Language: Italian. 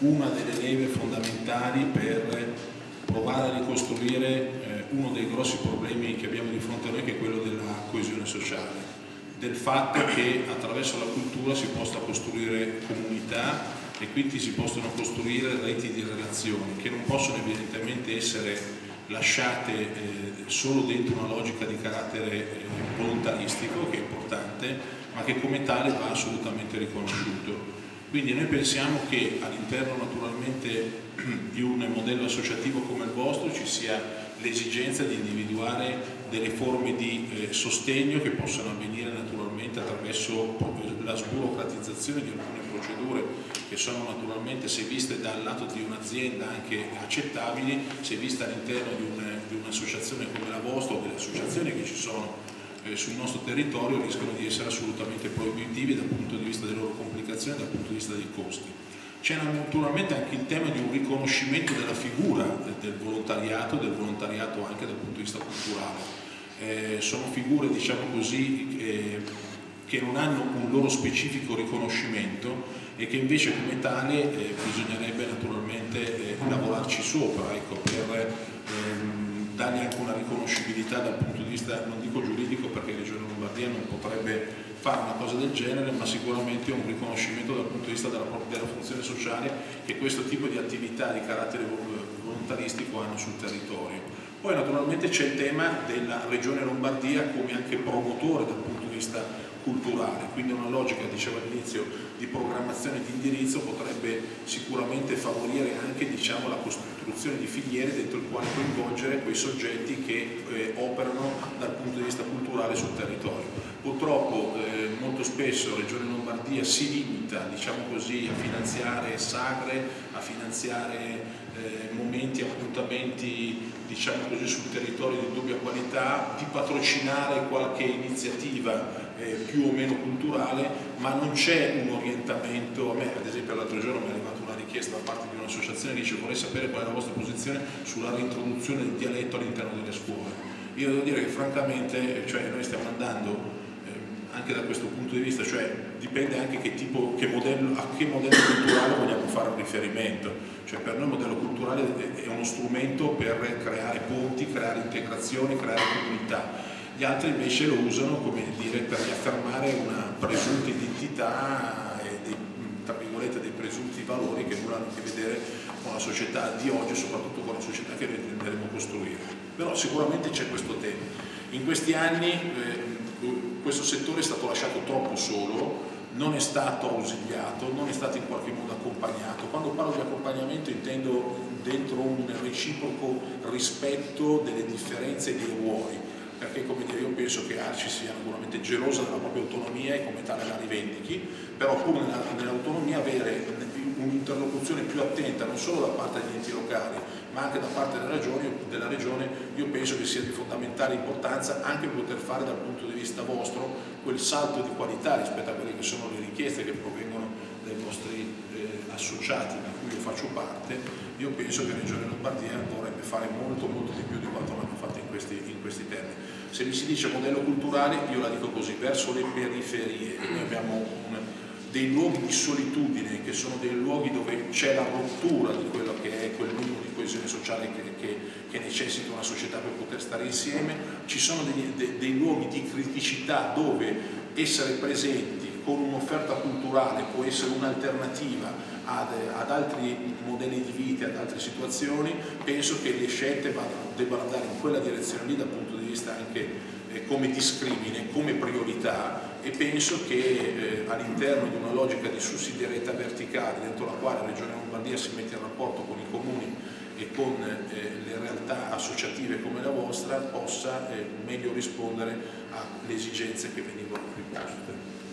una delle leve fondamentali per provare a ricostruire uno dei grossi problemi che abbiamo di fronte a noi, che è quello della coesione sociale, del fatto che attraverso la cultura si possa costruire comunità e quindi si possono costruire reti di relazioni che non possono evidentemente essere lasciate solo dentro una logica di carattere volontaristico, che è importante, ma che come tale va assolutamente riconosciuto. Quindi noi pensiamo che all'interno naturalmente di un modello associativo come il vostro ci sia l'esigenza di individuare delle forme di sostegno che possano avvenire naturalmente attraverso la sburocratizzazione di alcune procedure che sono naturalmente, se viste dal lato di un'azienda, anche accettabili, se viste all'interno di un'associazione come la vostra o delle associazioni che ci sono sul nostro territorio rischiano di essere assolutamente proibitivi dal punto di vista delle loro complicazioni, dal punto di vista dei costi. C'è naturalmente anche il tema di un riconoscimento della figura del volontariato anche dal punto di vista culturale. Sono figure, diciamo così, che non hanno un loro specifico riconoscimento e che invece come tale bisognerebbe naturalmente lavorarci sopra, ecco, per dargli anche una riconoscibilità dal punto di vista, non dico giuridico perché la Regione Lombardia non potrebbe fare una cosa del genere, ma sicuramente un riconoscimento dal punto di vista della funzione sociale che questo tipo di attività di carattere volontaristico hanno sul territorio. Poi naturalmente c'è il tema della Regione Lombardia come anche promotore dal punto di vista culturale, quindi una logica, dicevo all'inizio, di programmazione e di indirizzo potrebbe sicuramente favorire anche, diciamo, la costruzione di filiere dentro il quale coinvolgere quei soggetti che operano dal punto di vista culturale sul territorio. Purtroppo molto spesso la Regione Lombardia si limita, diciamo così, a finanziare sagre, a finanziare momenti, appuntamenti, diciamo così, sul territorio di dubbia qualità, di patrocinare qualche iniziativa più o meno culturale, ma non c'è un orientamento. A me, ad esempio, l'altro giorno mi è arrivata una richiesta da parte di un'associazione che dice: vorrei sapere qual è la vostra posizione sulla reintroduzione del dialetto all'interno delle scuole. Io devo dire che francamente, cioè, noi stiamo andando anche da questo punto di vista, cioè dipende anche a che modello culturale vogliamo fare un riferimento. Cioè, per noi il modello culturale è uno strumento per creare ponti, creare integrazioni, creare comunità. Gli altri invece lo usano, come dire, per riaffermare una presunta identità e tra virgolette dei presunti valori che nulla hanno a che vedere con la società di oggi, soprattutto con la società che noi intenderemo costruire. Però sicuramente c'è questo tema. In questi anni questo settore è stato lasciato troppo solo, non è stato ausiliato, non è stato in qualche modo accompagnato. Quando parlo di accompagnamento intendo dentro un reciproco rispetto delle differenze e dei ruoli, perché, come dire, io penso che Arci sia naturalmente gelosa della propria autonomia e come tale la rivendichi, però pur nell'autonomia avere un'interlocuzione più attenta non solo da parte degli enti locali ma anche da parte della regione, io penso che sia di fondamentale importanza anche poter fare dal punto di vista vostro quel salto di qualità rispetto a quelle che sono le richieste che provengono dai vostri associati di cui io faccio parte. Io penso che la Regione Lombardia dovrebbe fare molto di più di quanto l'hanno fatto in questi termini. Se mi si dice modello culturale, io la dico così: verso le periferie noi abbiamo dei luoghi di solitudine, che sono dei luoghi dove c'è la rottura di quello che è quel minimo di coesione sociale che necessita una società per poter stare insieme. Ci sono dei luoghi di criticità dove essere presenti con un'offerta culturale può essere un'alternativa ad altri modelli di vita, ad altre situazioni. Penso che le scelte debbano andare in quella direzione lì dal punto di vista anche come discrimine, come priorità, e penso che all'interno di una logica di sussidiarietà verticale dentro la quale la Regione Lombardia si mette in rapporto con i comuni e con le realtà associative come la vostra possa meglio rispondere alle esigenze che venivano qui poste.